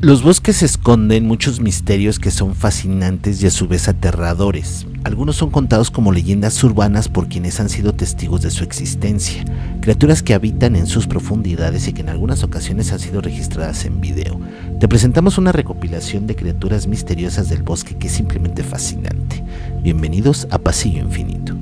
Los bosques esconden muchos misterios que son fascinantes y a su vez aterradores. Algunos son contados como leyendas urbanas por quienes han sido testigos de su existencia, criaturas que habitan en sus profundidades y que en algunas ocasiones han sido registradas en video. Te presentamos una recopilación de criaturas misteriosas del bosque que es simplemente fascinante. Bienvenidos a Pasillo Infinito.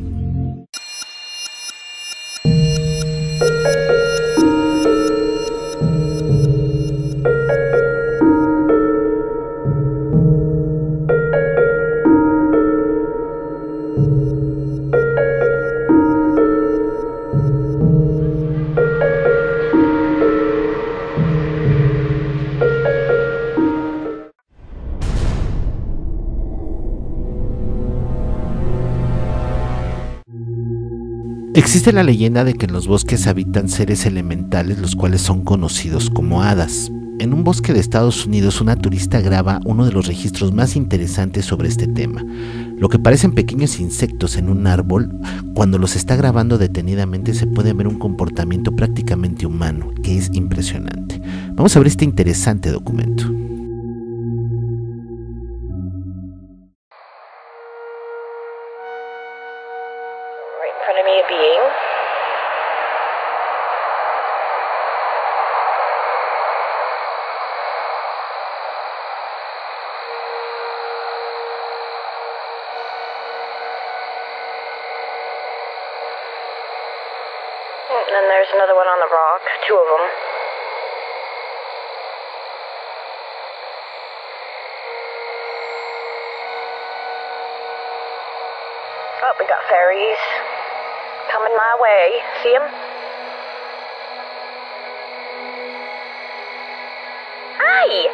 Existe la leyenda de que en los bosques habitan seres elementales, los cuales son conocidos como hadas. En un bosque de Estados Unidos, una turista graba uno de los registros más interesantes sobre este tema. Lo que parecen pequeños insectos en un árbol, cuando los está grabando detenidamente se puede ver un comportamiento prácticamente humano, que es impresionante. Vamos a ver este interesante documento. And then there's another one on the rock, two of them. Oh, we got fairies coming my way. See them? Hi!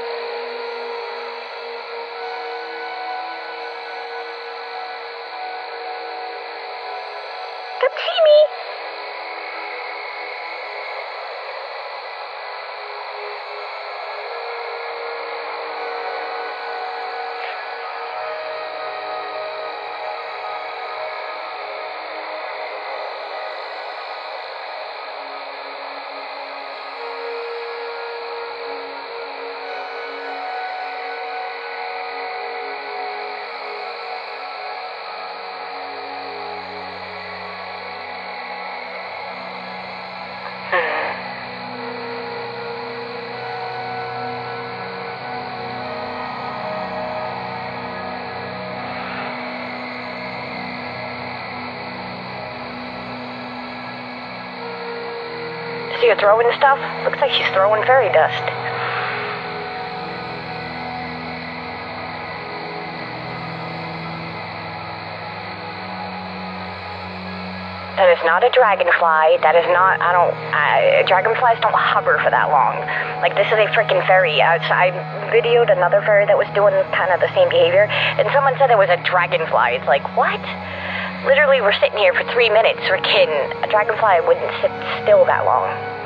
Come see me! See her throwing stuff? Looks like she's throwing fairy dust. That is not a dragonfly. That is not, dragonflies don't hover for that long. Like, this is a freaking fairy. I videoed another fairy that was doing kind of the same behavior, and someone said it was a dragonfly. It's like, what? Literally, we're sitting here for 3 minutes. We're kidding. A dragonfly wouldn't sit still that long.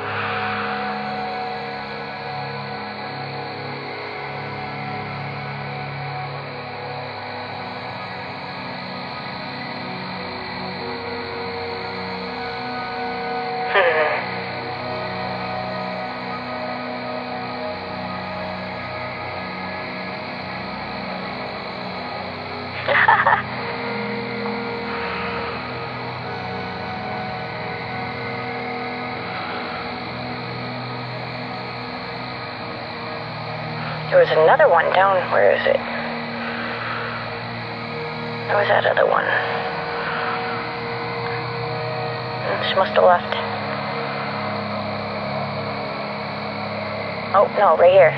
There was another one down, where is it? Where was that other one? She must have left. Oh, no, right here.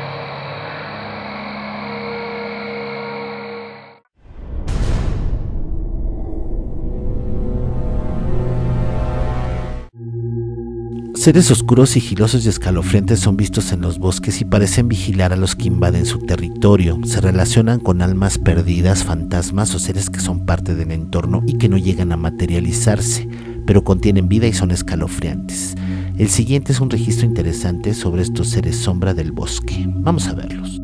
Seres oscuros, sigilosos y escalofriantes son vistos en los bosques y parecen vigilar a los que invaden su territorio. Se relacionan con almas perdidas, fantasmas o seres que son parte del entorno y que no llegan a materializarse, pero contienen vida y son escalofriantes. El siguiente es un registro interesante sobre estos seres sombra del bosque. Vamos a verlos.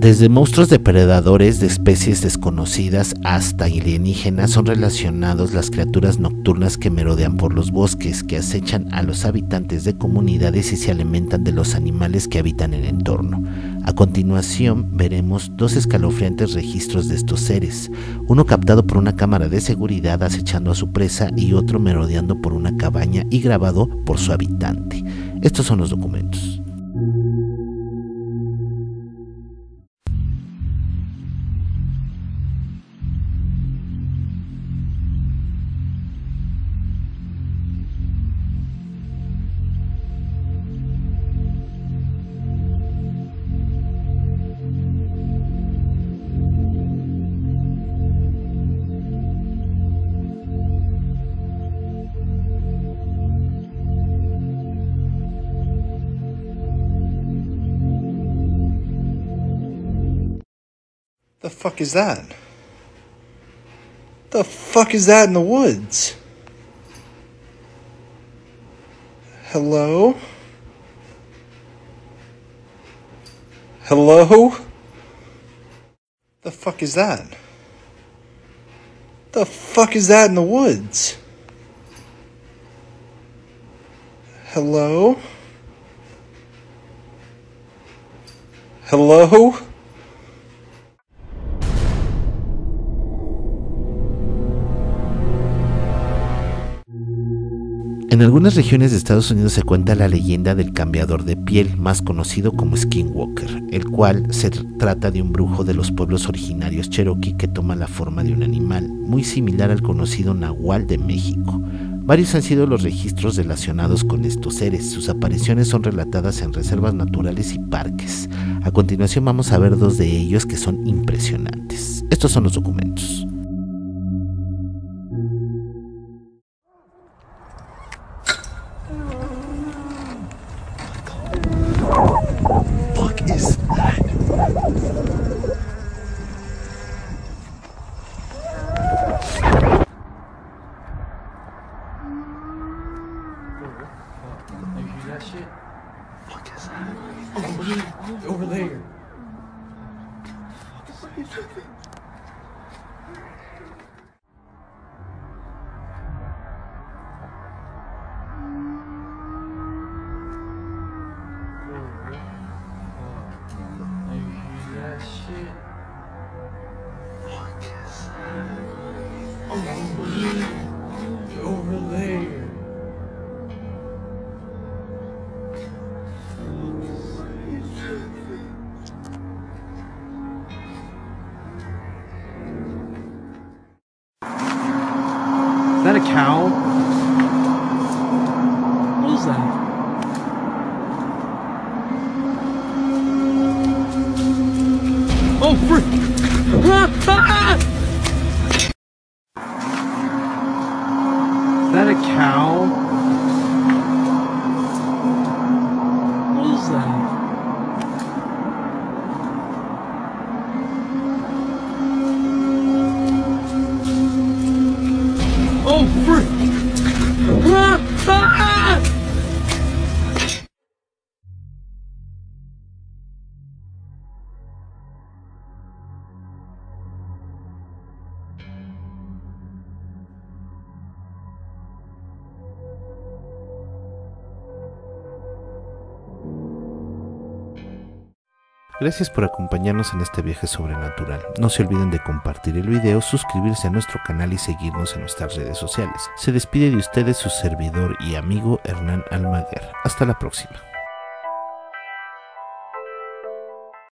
Desde monstruos depredadores de especies desconocidas hasta alienígenas son relacionados las criaturas nocturnas que merodean por los bosques, que acechan a los habitantes de comunidades y se alimentan de los animales que habitan el entorno. A continuación veremos dos escalofriantes registros de estos seres, uno captado por una cámara de seguridad acechando a su presa y otro merodeando por una cabaña y grabado por su habitante. Estos son los documentos. The fuck is that? The fuck is that in the woods? Hello? Hello? The fuck is that? The fuck is that in the woods? Hello? Hello? En algunas regiones de Estados Unidos se cuenta la leyenda del cambiador de piel, más conocido como Skinwalker, el cual se trata de un brujo de los pueblos originarios cherokee que toma la forma de un animal, muy similar al conocido nahual de México. Varios han sido los registros relacionados con estos seres. Sus apariciones son relatadas en reservas naturales y parques. A continuación vamos a ver dos de ellos que son impresionantes. Estos son los documentos. Over there. Is that a cow? What is that? Oh, frick! Is that a cow? What is that? Oh, frick! Gracias por acompañarnos en este viaje sobrenatural. No se olviden de compartir el video, suscribirse a nuestro canal y seguirnos en nuestras redes sociales. Se despide de ustedes su servidor y amigo Hernán Almaguer. Hasta la próxima.